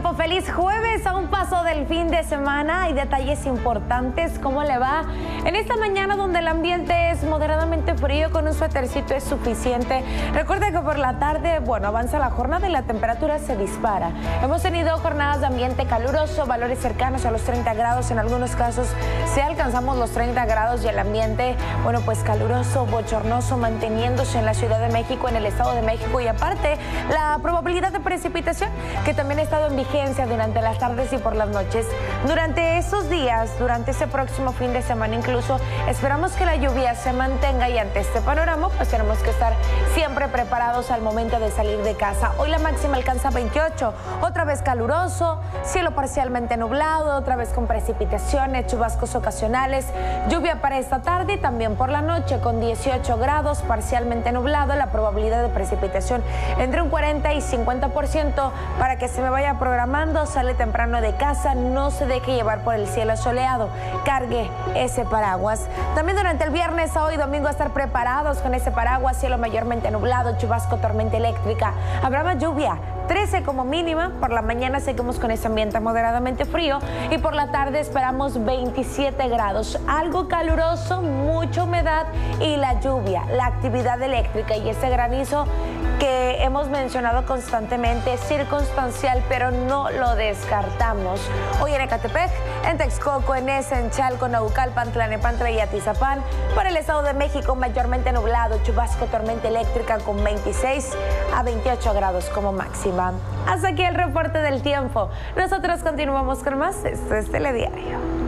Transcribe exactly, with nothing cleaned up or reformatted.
tiempo, feliz jueves, a un paso del fin de semana. Hay detalles importantes, ¿cómo le va? En esta mañana donde el ambiente es moderadamente frío, con un suétercito es suficiente. Recuerde que por la tarde, bueno, avanza la jornada y la temperatura se dispara. Hemos tenido jornadas de ambiente caluroso, valores cercanos a los treinta grados, en algunos casos si alcanzamos los treinta grados y el ambiente, bueno, pues caluroso, bochornoso, manteniéndose en la Ciudad de México, en el Estado de México, y aparte la probabilidad de precipitación que también ha estado en vigencia durante las tardes y por las noches. Durante esos días, durante ese próximo fin de semana incluso, esperamos que la lluvia se mantenga, y ante este panorama pues tenemos que estar siempre preparados al momento de salir de casa. Hoy la máxima alcanza veintiocho, otra vez caluroso, cielo parcialmente nublado, otra vez con precipitaciones, chubascos ocasionales, lluvia para esta tarde y también por la noche con dieciocho grados, parcialmente nublado, la probabilidad de precipitación entre un cuarenta y cincuenta por ciento. Para que se me vaya programando, sale temprano de casa, no se deje llevar por el cielo soleado, cargue ese paraguas. También durante el viernes a hoy domingo estar preparados con ese paraguas, cielo mayormente nublado, chubasco, tormenta eléctrica, habrá más lluvia, trece como mínima. Por la mañana seguimos con ese ambiente moderadamente frío y por la tarde esperamos veintisiete grados, algo caluroso, mucha humedad y la lluvia, la actividad eléctrica y ese granizo que hemos mencionado constantemente, es circunstancial, pero no lo descartamos. Hoy en Ecatepec, en Texcoco, en Neza, en Chalco, Naucalpan, Tlalnepantla y Atizapán. Para el Estado de México, mayormente nublado, chubasco, tormenta eléctrica con veintiséis a veintiocho grados como máxima. Hasta aquí el reporte del tiempo. Nosotros continuamos con más. Esto es Telediario.